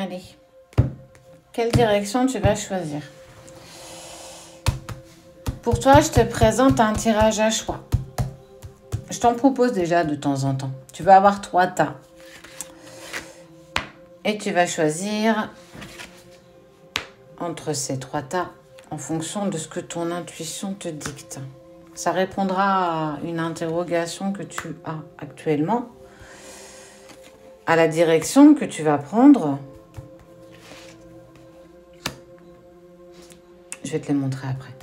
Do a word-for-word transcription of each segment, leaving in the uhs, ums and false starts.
Allez. Quelle direction tu vas choisir? Pour toi, je te présente un tirage à choix. Je t'en propose déjà de temps en temps. Tu vas avoir trois tas. Et tu vas choisir entre ces trois tas en fonction de ce que ton intuition te dicte. Ça répondra à une interrogation que tu as actuellement, à la direction que tu vas prendre. Je vais te les montrer après.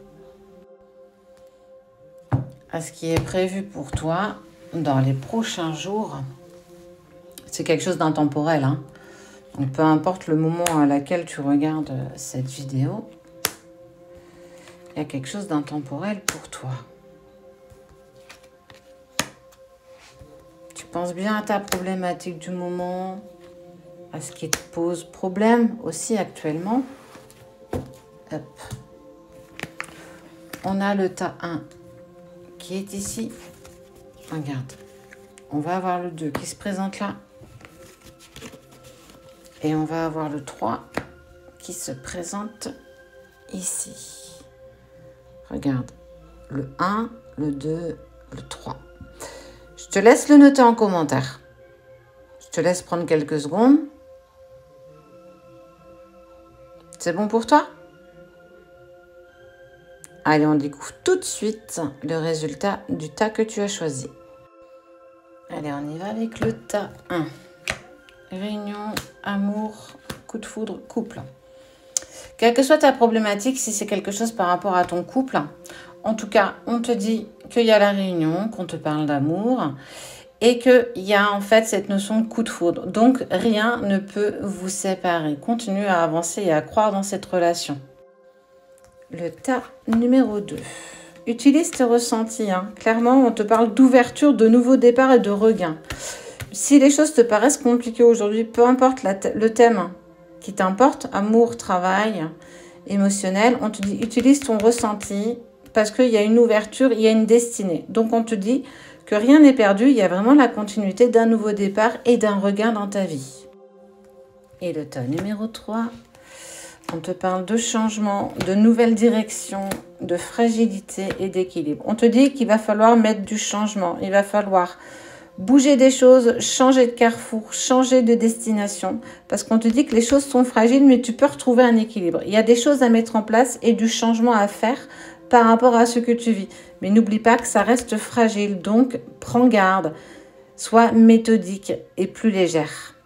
À ce qui est prévu pour toi dans les prochains jours, c'est quelque chose d'intemporel, hein. Donc, peu importe le moment à laquelle tu regardes cette vidéo, il y a quelque chose d'intemporel pour toi. Tu penses bien à ta problématique du moment, à ce qui te pose problème aussi actuellement. Hop. On a le tas un qui est ici. Regarde. On va avoir le deux qui se présente là. Et on va avoir le trois qui se présente ici. Regarde. Le un, le deux, le trois. Je te laisse le noter en commentaire. Je te laisse prendre quelques secondes. C'est bon pour toi? Allez, on découvre tout de suite le résultat du tas que tu as choisi. Allez, on y va avec le tas un. Réunion, amour, coup de foudre, couple. Quelle que soit ta problématique, si c'est quelque chose par rapport à ton couple, en tout cas, on te dit qu'il y a la réunion, qu'on te parle d'amour et qu'il y a en fait cette notion de coup de foudre. Donc, rien ne peut vous séparer. Continue à avancer et à croire dans cette relation. Le tas numéro deux. Utilise tes ressentis. Hein. Clairement, on te parle d'ouverture, de nouveaux départs et de regain. Si les choses te paraissent compliquées aujourd'hui, peu importe la le thème qui t'importe, amour, travail, émotionnel, on te dit utilise ton ressenti parce qu'il y a une ouverture, il y a une destinée. Donc on te dit que rien n'est perdu, il y a vraiment la continuité d'un nouveau départ et d'un regain dans ta vie. Et le tas numéro trois, on te parle de changement, de nouvelles directions, de fragilité et d'équilibre. On te dit qu'il va falloir mettre du changement, il va falloir bouger des choses, changer de carrefour, changer de destination, parce qu'on te dit que les choses sont fragiles, mais tu peux retrouver un équilibre. Il y a des choses à mettre en place et du changement à faire par rapport à ce que tu vis. Mais n'oublie pas que ça reste fragile, donc prends garde, sois méthodique et plus légère.